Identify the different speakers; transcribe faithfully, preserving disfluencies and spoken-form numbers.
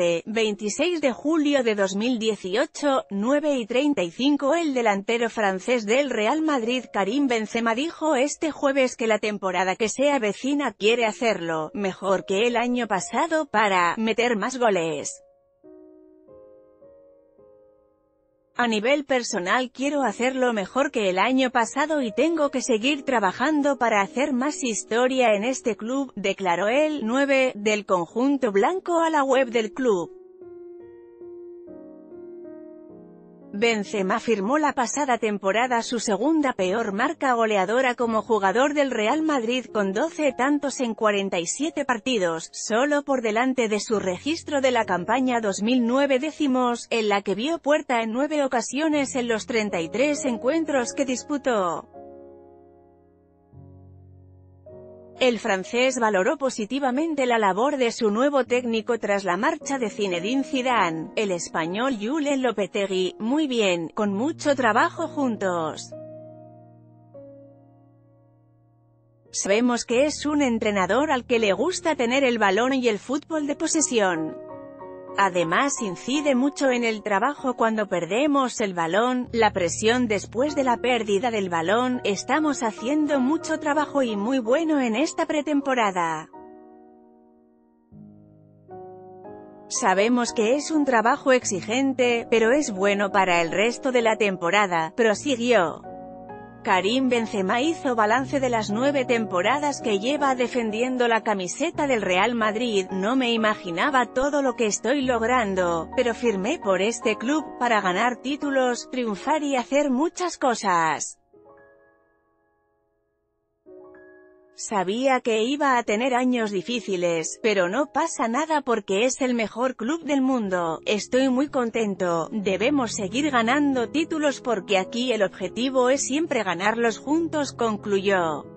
Speaker 1: once, veintiséis de julio de dos mil dieciocho, nueve y treinta y cinco. El delantero francés del Real Madrid Karim Benzema dijo este jueves que la temporada que se avecina quiere hacerlo mejor que el año pasado para meter más goles. A nivel personal quiero hacerlo mejor que el año pasado y tengo que seguir trabajando para hacer más historia en este club, declaró el nueve del conjunto blanco a la web del club. Benzema firmó la pasada temporada su segunda peor marca goleadora como jugador del Real Madrid con doce tantos en cuarenta y siete partidos, solo por delante de su registro de la campaña dos mil nueve décimos, en la que vio puerta en nueve ocasiones en los treinta y tres encuentros que disputó. El francés valoró positivamente la labor de su nuevo técnico tras la marcha de Zinedine Zidane. El español Julen Lopetegui, muy bien, con mucho trabajo juntos. Sabemos que es un entrenador al que le gusta tener el balón y el fútbol de posesión. Además incide mucho en el trabajo cuando perdemos el balón, la presión después de la pérdida del balón. Estamos haciendo mucho trabajo y muy bueno en esta pretemporada. Sabemos que es un trabajo exigente, pero es bueno para el resto de la temporada, prosiguió. Karim Benzema hizo balance de las nueve temporadas que lleva defendiendo la camiseta del Real Madrid. No me imaginaba todo lo que estoy logrando, pero firmé por este club, para ganar títulos, triunfar y hacer muchas cosas. Sabía que iba a tener años difíciles, pero no pasa nada porque es el mejor club del mundo. Estoy muy contento, debemos seguir ganando títulos porque aquí el objetivo es siempre ganarlos juntos, concluyó.